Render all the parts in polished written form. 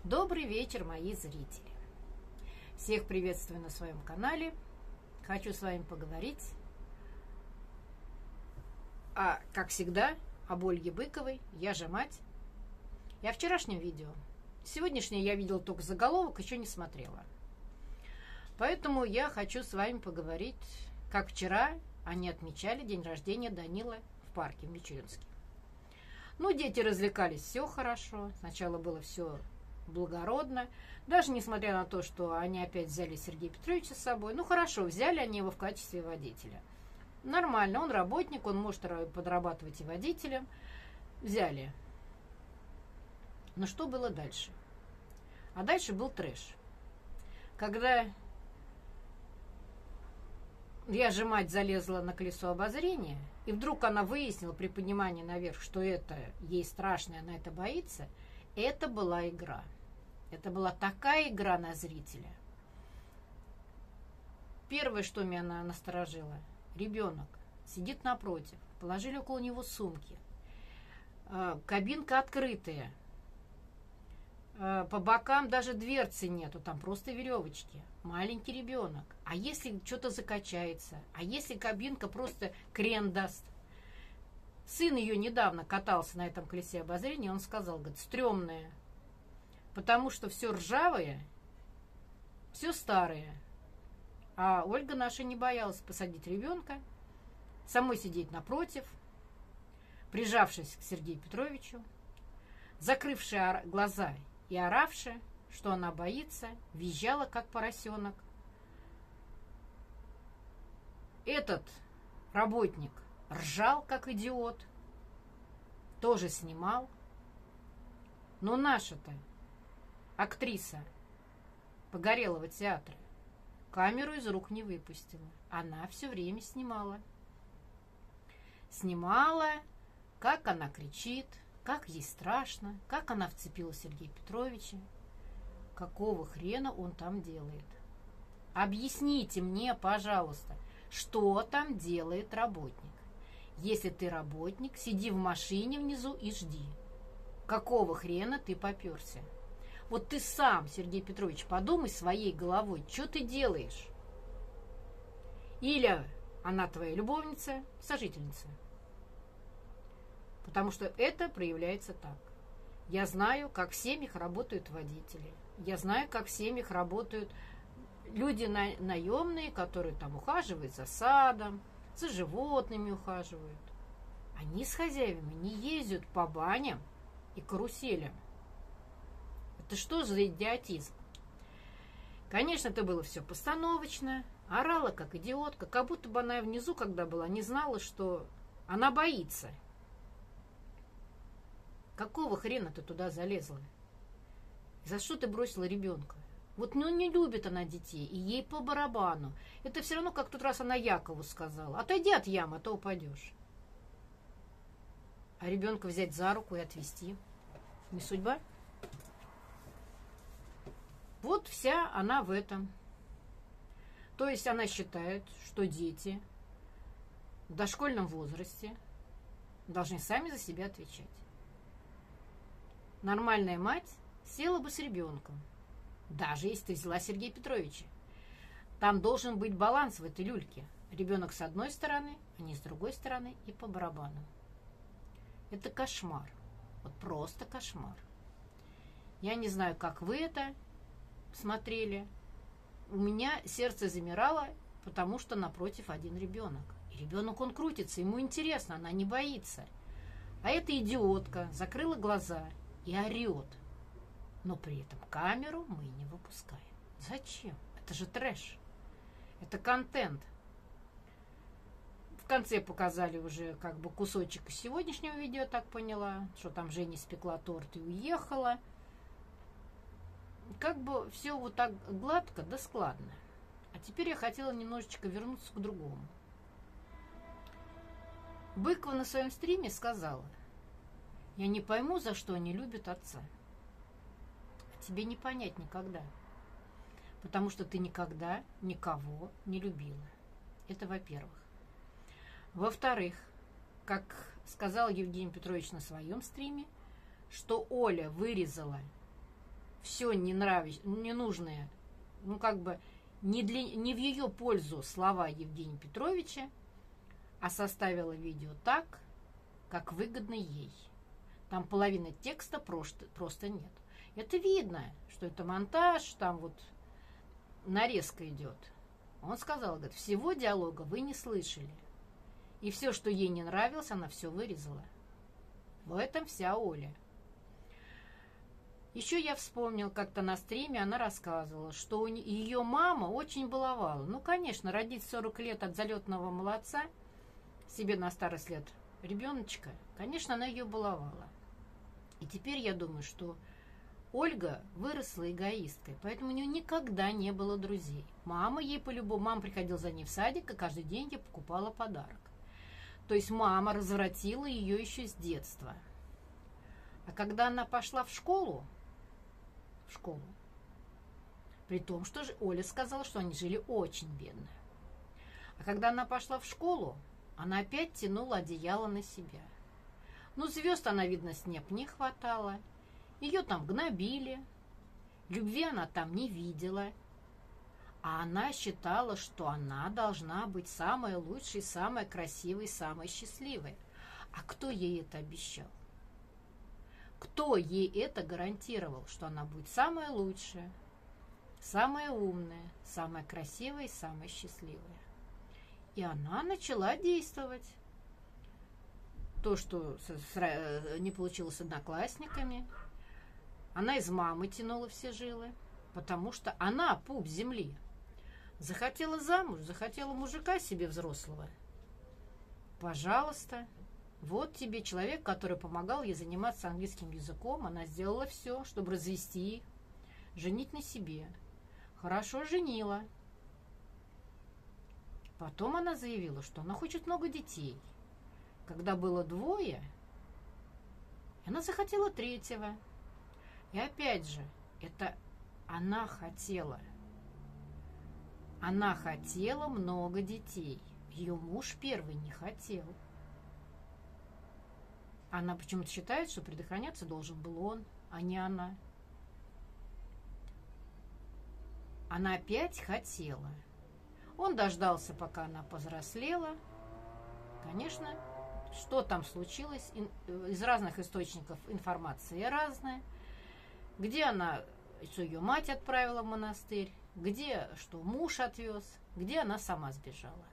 Добрый вечер, мои зрители! Всех приветствую на своем канале. Хочу с вами поговорить, как всегда, об Ольге Быковой, я же мать. И о вчерашнем видео. Сегодняшнее я видела только заголовок, еще не смотрела. Поэтому я хочу с вами поговорить, как вчера они отмечали день рождения Данилы в парке в Мичуринске. Ну, дети развлекались, все хорошо. Сначала было все благородно. Даже несмотря на то, что они опять взяли Сергея Петровича с собой. Ну, хорошо, взяли они его в качестве водителя. Нормально, он работник, он может подрабатывать и водителем. Взяли. Но что было дальше? А дальше был трэш. Когда я же мать залезла на колесо обозрения, и вдруг она выяснила при поднимании наверх, что это ей страшно, и она это боится, это была игра. Это была такая игра на зрителя. Первое, что меня насторожило, ребенок сидит напротив, положили около него сумки, кабинка открытая, по бокам даже дверцы нету, там просто веревочки. Маленький ребенок. А если что-то закачается? А если кабинка просто крен даст? Сын ее недавно катался на этом колесе обозрения, он сказал, говорит, стрёмная. Потому что все ржавое, все старое. А Ольга наша не боялась посадить ребенка, самой сидеть напротив, прижавшись к Сергею Петровичу, закрывшая глаза и оравшая, что она боится, визжала, как поросенок. Этот работник ржал, как идиот, тоже снимал. Но наша-то актриса Погорелого театра камеру из рук не выпустила. Она все время снимала. Снимала, как она кричит, как ей страшно, как она вцепилась в Сергея Петровича. Какого хрена он там делает? Объясните мне, пожалуйста, что там делает работник? Если ты работник, сиди в машине внизу и жди. Какого хрена ты попёрся? Вот ты сам, Сергей Петрович, подумай своей головой, что ты делаешь? Или она твоя любовница, сожительница. Потому что это проявляется так. Я знаю, как в семьях работают водители. Я знаю, как в семьях работают люди наемные, которые там ухаживают за садом, за животными ухаживают. Они с хозяевами не ездят по баням и каруселям. Это что за идиотизм? Конечно, это было все постановочно. Орала, как идиотка, как будто бы она внизу, когда была, не знала, что она боится. Какого хрена ты туда залезла? За что ты бросила ребенка? Вот не любит она детей, и ей по барабану. Это все равно, как в тот раз она Якову сказала. Отойди от ямы, а то упадешь. А ребенка взять за руку и отвезти. Не судьба? Вот вся она в этом. То есть она считает, что дети в дошкольном возрасте должны сами за себя отвечать. Нормальная мать села бы с ребенком, даже если ты взяла Сергея Петровича. Там должен быть баланс в этой люльке. Ребенок с одной стороны, а не с другой стороны и по барабану. Это кошмар. Вот просто кошмар. Я не знаю, как вы это смотрели. У меня сердце замирало, потому что напротив один ребенок. И ребенок, он крутится, ему интересно, она не боится. А эта идиотка закрыла глаза и орет. Но при этом камеру мы не выпускаем. Зачем? Это же трэш. Это контент. В конце показали уже как бы кусочек из сегодняшнего видео, так поняла, что там Женя испекла торт и уехала. Как бы все вот так гладко да складно. А теперь я хотела немножечко вернуться к другому. Быкова на своем стриме сказала: я не пойму, за что они любят отца. Тебе не понять никогда. Потому что ты никогда никого не любила. Это во-первых. Во-вторых, как сказал Евгений Петрович на своем стриме, что Оля вырезала все ненужное, ну, как бы не в ее пользу слова Евгения Петровича, а составила видео так, как выгодно ей. Там половины текста просто нет. Это видно, что это монтаж, там вот нарезка идет. Он сказал, говорит, всего диалога вы не слышали. И все, что ей не нравилось, она все вырезала. В этом вся Оля. Еще я вспомнил, как-то на стриме она рассказывала, что ее мама очень баловала. Ну, конечно, родить 40 лет от залетного молодца себе на старость лет ребеночка, конечно, она ее баловала. И теперь я думаю, что Ольга выросла эгоисткой, поэтому у нее никогда не было друзей. Мама приходила за ней в садик, и каждый день ей покупала подарок. То есть мама развратила ее еще с детства. А когда она пошла в школу, при том, что Оля сказала, что они жили очень бедно. А когда она пошла в школу, она опять тянула одеяло на себя. Ну, звезд она, видно, с неба не хватало. Ее там гнобили. Любви она там не видела. А она считала, что она должна быть самой лучшей, самой красивой, самой счастливой. А кто ей это обещал? Кто ей это гарантировал, что она будет самая лучшая, самая умная, самая красивая и самая счастливая? И она начала действовать. То, что не получилось с одноклассниками, она из мамы тянула все жилы, потому что она пуп земли. Захотела замуж, захотела мужика себе взрослого. Пожалуйста. Вот тебе человек, который помогал ей заниматься английским языком. Она сделала все, чтобы развести их, женить на себе. Хорошо женила. Потом она заявила, что она хочет много детей. Когда было 2, она захотела 3-го. И опять же, это она хотела. Она хотела много детей. Ее муж первый не хотел. Она почему-то считает, что предохраняться должен был он, а не она. Она опять хотела. Он дождался, пока она повзрослела. Конечно, что там случилось, из разных источников информация разная. Где она, что ее мать отправила в монастырь, где, что муж отвез, где она сама сбежала.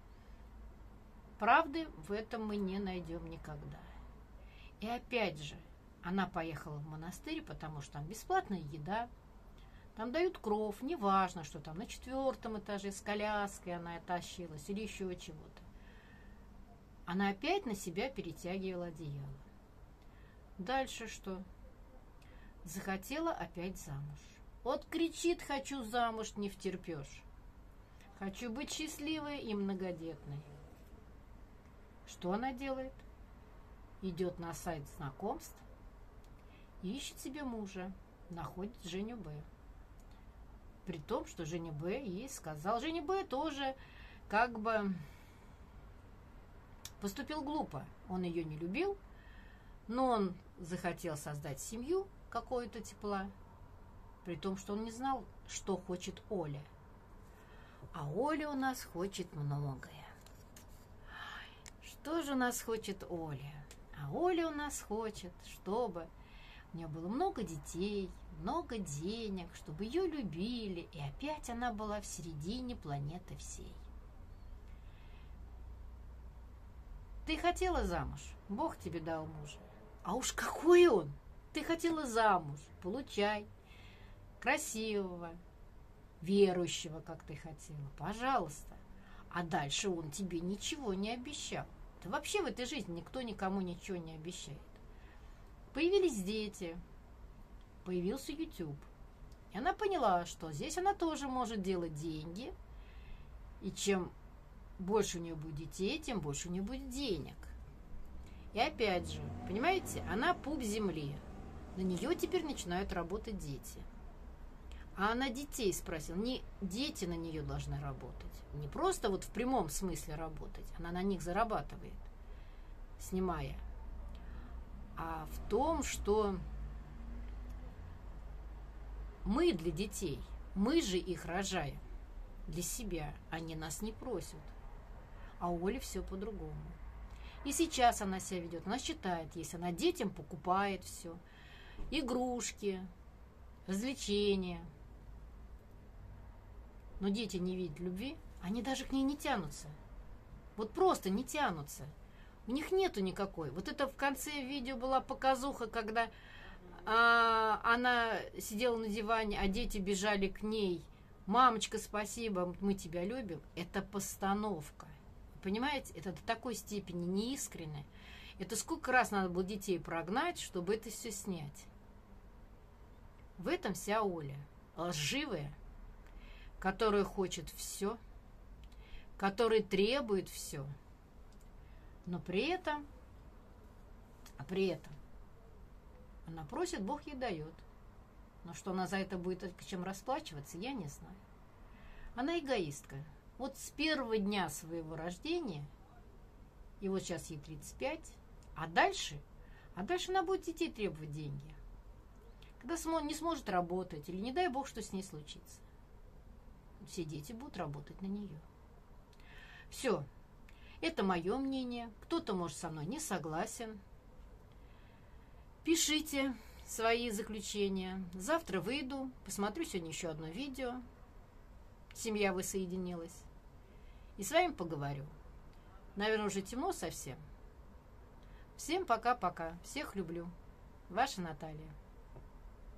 Правды в этом мы не найдем никогда. И опять же, она поехала в монастырь, потому что там бесплатная еда, там дают кров, неважно, что там на 4-м этаже с коляской она тащилась или еще чего-то. Она опять на себя перетягивала одеяло. Дальше что? Захотела опять замуж. Вот кричит: хочу замуж, не втерпешь. Хочу быть счастливой и многодетной. Что она делает? Идет на сайт знакомств, ищет себе мужа, находит Женю Б. При том, что Женя Б ей сказал. Женя Б тоже как бы поступил глупо. Он ее не любил, но он захотел создать семью какой-то тепла, при том, что он не знал, что хочет Оля. А Оля у нас хочет многое. Что же у нас хочет Оля? А Оля у нас хочет, чтобы у нее было много детей, много денег, чтобы ее любили, и опять она была в середине планеты всей. Ты хотела замуж, Бог тебе дал мужа. А уж какой он! Ты хотела замуж, получай. Красивого, верующего, как ты хотела, пожалуйста. А дальше он тебе ничего не обещал. Да вообще в этой жизни никто никому ничего не обещает. Появились дети, появился YouTube. И она поняла, что здесь она тоже может делать деньги. И чем больше у нее будет детей, тем больше у нее будет денег. И опять же, понимаете, она пуп земли. На нее теперь начинают работать дети. А она детей спросила. Не дети на нее должны работать. Не просто вот в прямом смысле работать. Она на них зарабатывает, снимая. А в том, что Мы для детей, мы же их рожаем для себя, они нас не просят. А у Оли все по-другому. И сейчас она себя ведет, она считает, если она детям покупает все, игрушки, развлечения, но дети не видят любви, они даже к ней не тянутся. Вот просто не тянутся. У них нету никакой. Вот это в конце видео была показуха, когда она сидела на диване, а дети бежали к ней. «Мамочка, спасибо, мы тебя любим». Это постановка. Понимаете, это до такой степени неискренне. Это сколько раз надо было детей прогнать, чтобы это все снять. В этом вся Оля. Лживая, которая хочет все, которая требует все. Но при этом она просит, Бог ей дает. Но что она за это будет чем расплачиваться, я не знаю. Она эгоистка. Вот с первого дня своего рождения, и вот сейчас ей 35, а дальше она будет детей требовать деньги. Когда не сможет работать, или не дай Бог, что с ней случится. Все дети будут работать на нее. Все. Это мое мнение. Кто-то, может, со мной не согласен. Пишите свои заключения. Завтра выйду, посмотрю сегодня еще одно видео. Семья воссоединилась. И с вами поговорю. Наверное, уже темно совсем. Всем пока-пока. Всех люблю. Ваша Наталья.